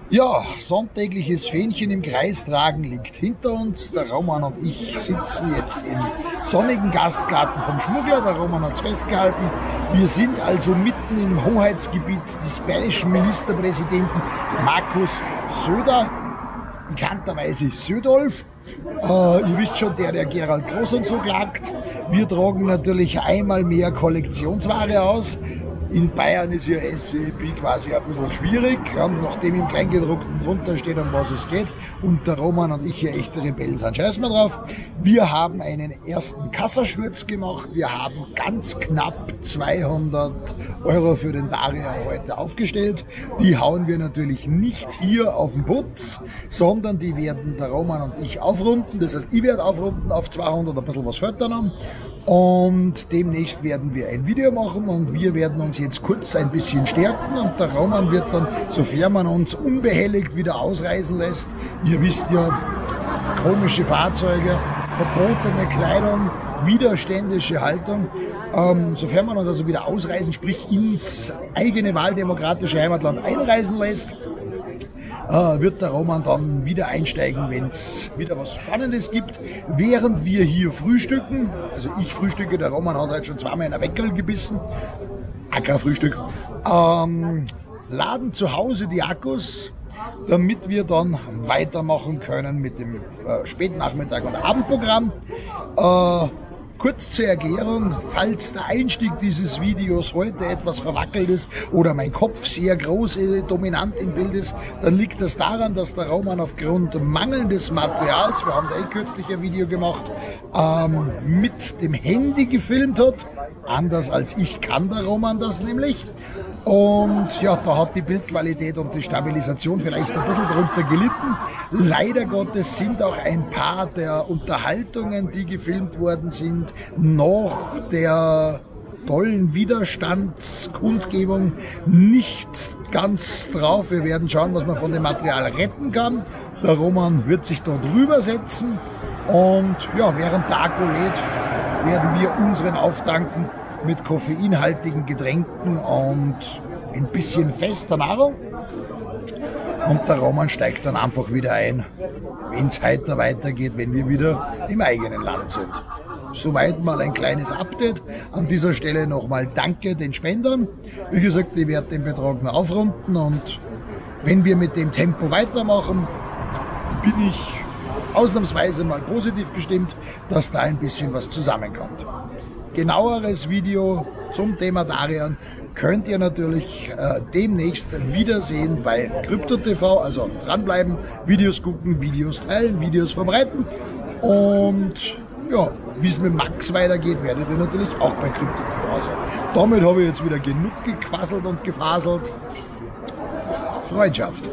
Ja, sonntägliches Fähnchen im Kreis tragen liegt hinter uns. Der Roman und ich sitzen jetzt im sonnigen Gastgarten vom Schmuggler. Der Roman hat es festgehalten. Wir sind also mitten im Hoheitsgebiet des bayerischen Ministerpräsidenten Markus Söder, bekannterweise Södolf. Ihr wisst schon, der Gerald Groß und so klagt. Wir tragen natürlich einmal mehr Kollektionsware aus. In Bayern ist ja SAP quasi ein bisschen schwierig, nachdem im Kleingedruckten drunter steht, um was es geht. Und der Roman und ich hier echte Rebellen sind. Scheiß mal drauf. Wir haben einen ersten Kassasturz gemacht. Wir haben ganz knapp 200 Euro für den Darian heute aufgestellt. Die hauen wir natürlich nicht hier auf den Putz, sondern die werden der Roman und ich aufrunden. Das heißt, ich werde aufrunden auf 200, ein bisschen was fällt da noch. Und demnächst werden wir ein Video machen und wir werden uns jetzt kurz ein bisschen stärken und der Roman wird dann, sofern man uns unbehelligt wieder ausreisen lässt, ihr wisst ja, komische Fahrzeuge, verbotene Kleidung, widerständische Haltung, sofern man uns also wieder ausreisen, sprich ins eigene wahldemokratische Heimatland einreisen lässt, wird der Roman dann wieder einsteigen, wenn es wieder was Spannendes gibt. Während wir hier frühstücken, also ich frühstücke, der Roman hat halt schon zweimal in ein Weckerl gebissen, Ackerfrühstück, laden zu Hause die Akkus, damit wir dann weitermachen können mit dem Spätnachmittag- und Abendprogramm. Kurz zur Erklärung, falls der Einstieg dieses Videos heute etwas verwackelt ist oder mein Kopf sehr groß, dominant im Bild ist, dann liegt das daran, dass der Roman aufgrund mangelndes Materials, wir haben da kürzlich ein Video gemacht, mit dem Handy gefilmt hat. Anders als ich kann der Roman das nämlich. Und ja, da hat die Bildqualität und die Stabilisation vielleicht ein bisschen drunter gelitten. Leider Gottes sind auch ein paar der Unterhaltungen, die gefilmt worden sind, nach der tollen Widerstandskundgebung nicht ganz drauf. Wir werden schauen, was man von dem Material retten kann. Der Roman wird sich da drüber setzen und ja, während der Akku lädt, werden wir unseren auftanken mit koffeinhaltigen Getränken und ein bisschen fester Nahrung. Und der Roman steigt dann einfach wieder ein, wenn es heute weitergeht, wenn wir wieder im eigenen Land sind. Soweit mal ein kleines Update. An dieser Stelle nochmal danke den Spendern. Wie gesagt, ich werde den Betrag noch aufrunden und wenn wir mit dem Tempo weitermachen, bin ich ausnahmsweise mal positiv gestimmt, dass da ein bisschen was zusammenkommt. Genaueres Video zum Thema Darian könnt ihr natürlich demnächst wiedersehen bei Krypto.tv, also dranbleiben, Videos gucken, Videos teilen, Videos verbreiten und ja, wie es mit Max weitergeht, werdet ihr natürlich auch bei Krypto.tv sein. Damit habe ich jetzt wieder genug gequasselt und gefaselt. Freundschaft.